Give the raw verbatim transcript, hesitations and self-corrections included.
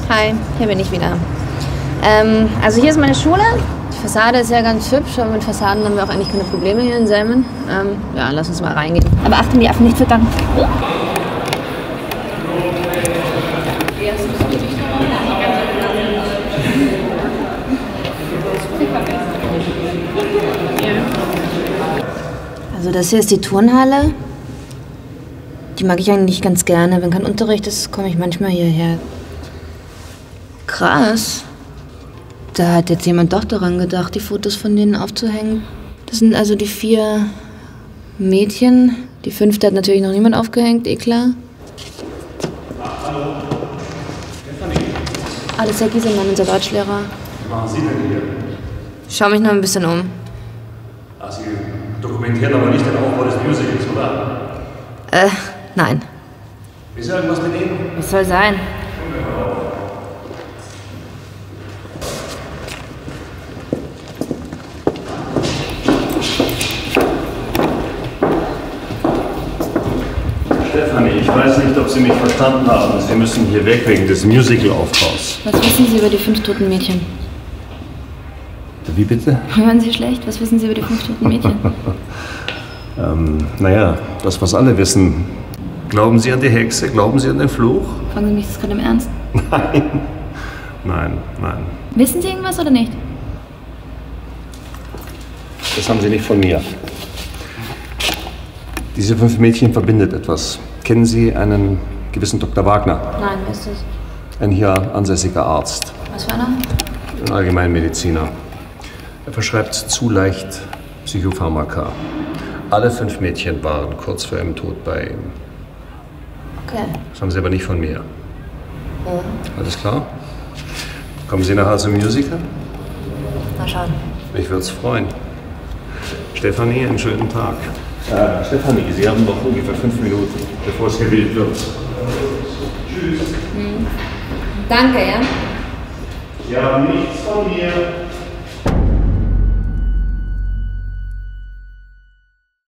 Hi, hier bin ich wieder. Ähm, also hier ist meine Schule. Die Fassade ist ja ganz hübsch, aber mit Fassaden haben wir auch eigentlich keine Probleme hier in Selmen. Ähm, ja, lass uns mal reingehen. Aber achten, die Affen nicht füttern. Also das hier ist die Turnhalle. Die mag ich eigentlich ganz gerne. Wenn kein Unterricht ist, komme ich manchmal hierher. Krass. Da hat jetzt jemand doch daran gedacht, die Fotos von denen aufzuhängen. Das sind also die vier Mädchen. Die fünfte hat natürlich noch niemand aufgehängt, eh klar. Hallo. Alles Jackie sind unser Deutschlehrer. Was machen Sie denn hier? Ich schau mich noch ein bisschen um. Ah, Sie dokumentieren aber nicht den Aufbau des Musicals, oder? Äh, nein. Ist irgendwas mit Ihnen? Was soll sein? Stefanie, ich weiß nicht, ob Sie mich verstanden haben. Sie müssen hier weg wegen des Musical-Aufbaus. Was wissen Sie über die fünf toten Mädchen? Wie bitte? Hören Sie schlecht? Was wissen Sie über die fünf toten Mädchen? ähm, naja, das, was alle wissen. Glauben Sie an die Hexe? Glauben Sie an den Fluch? Fragen Sie mich das gerade im Ernst? Nein. Nein, nein. Wissen Sie irgendwas oder nicht? Das haben Sie nicht von mir. Diese fünf Mädchen verbindet etwas. Kennen Sie einen gewissen Doktor Wagner? Nein, wer ist das? Ein hier ansässiger Arzt. Was für einer? Ein Allgemeinmediziner. Er verschreibt zu leicht Psychopharmaka. Alle fünf Mädchen waren kurz vor ihrem Tod bei ihm. Okay. Das haben Sie aber nicht von mir. Ja. Alles klar? Kommen Sie nachher zum Musical? Mal schauen. Mich würde es freuen. Stefanie, einen schönen Tag. Äh, Stefanie, Sie haben noch ungefähr fünf Minuten, bevor es gewählt wird. Tschüss. Hm. Danke, ja? Sie haben nichts von mir.